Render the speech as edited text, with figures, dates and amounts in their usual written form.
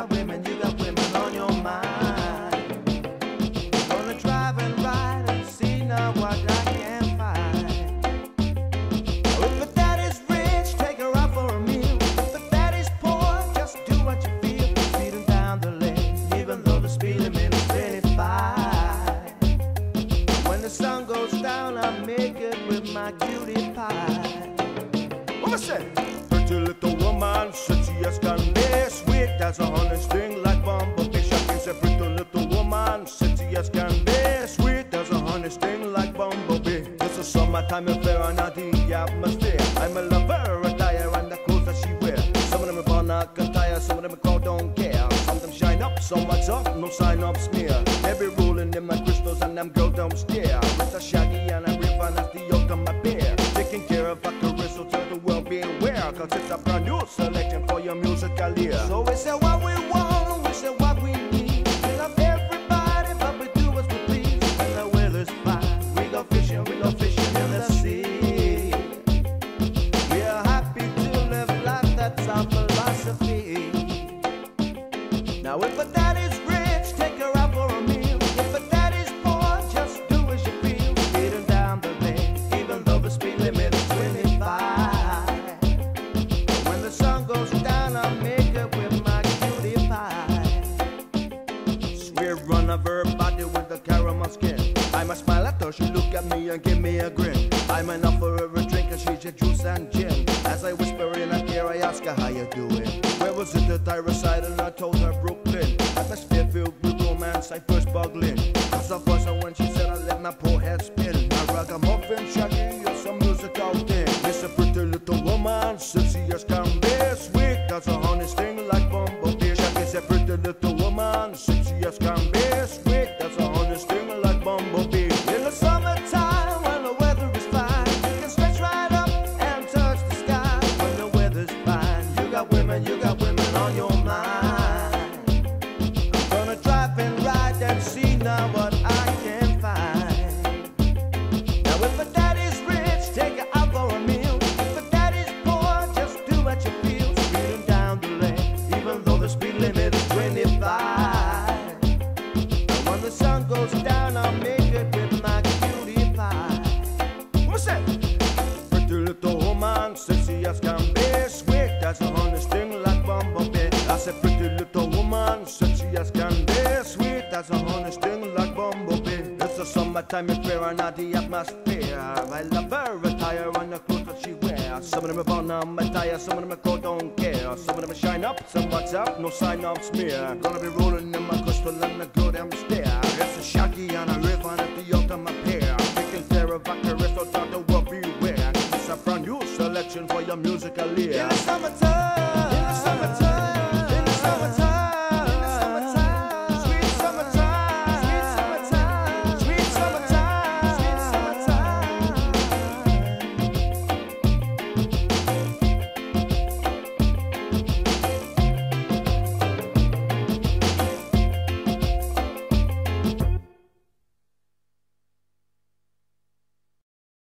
you got women on your mind. Gonna drive and ride and see now what I can find. If the daddy's rich, take her out for a meal. If the daddy's poor, just do what you feel. Speeding down the lane, even though the speed limit is 25. When the sun goes down, I make it with my cutie pie. What I say? Pretty little woman, sexy as can be, sweet as a honey string like bumblebee. She's a pretty little woman, sexy as can be, sweet as a honey string like bumblebee. It's a summertime affair and not the atmosphere. I'm a lover, attire and the clothes that she wears. Some of them are born I can tire, some of them are called don't care. Some of them shine up, so much up, no sign up smear. Every rolling in my crystals and them girls don't stare. With a shaggy and a river and that's the ultimate bear. Taking care of a carousel to the world be aware. Cause it's a brand new selection for your musical ear. So we say what we want, we say what we need. We love everybody, but we do as we please. When the weather's fine, we go fishing in the sea. We are happy to live life, that's our philosophy. Now if a daddy's rich, take her out for a meal. If a daddy's poor, just do as you feel. Speeding down the lane, even though the speed limit is 25. When the sun goes down, I make it with my cutie pie. Swear run of her body with the caramel skin. I must smile at her, she look at me and give me a grin. I'm enough for her a drink and she's a juice and gin. As I whisper in her ear, I ask her how you doing. Where was it that I resided? And I told her Brooklyn. Atmosphere filled with romance, I first bugled in. Cause the voice and when she said I let my poor head spin. I ragamuffin, shaggy, or some music out there. It's a pretty little woman, sexy as can be, sweet as a honey sting like bumblebee. Shaggy's a pretty little woman, sexy as can be, sweet as a honey sting like bumblebee. In the summertime, when the weather is fine, you can stretch right up and touch the sky. When the weather's fine, you got women on your mind. I'm gonna drive and ride and see now what I can find. Now if a daddy's rich, take her out for a meal. If a daddy's poor, just do what you feel. Speeding down the lane, even though the speed limit is 25. And when the sun goes down, I'll make it with my cutie pie. What's that? Pretty little woman, sexy as can be, sweet as a honey sting like bumblebee. I said pretty little woman, sexy as can be, sweet as a honey sting like bumblebee. It's a summertime affair and not the atmosphere. I love her attire and the clothes that she wears. Some of them are born on my tire, some of them are called don't care. Some of them are shine up, some what's up, no sign of smear. Gonna be rolling in my crystal and the girl them stare. It's a shaggy and a river and it's the ultimate pair. Taking care of a carousel, talk the world beware. It's a brand new selection for your musical ear. In the summertime.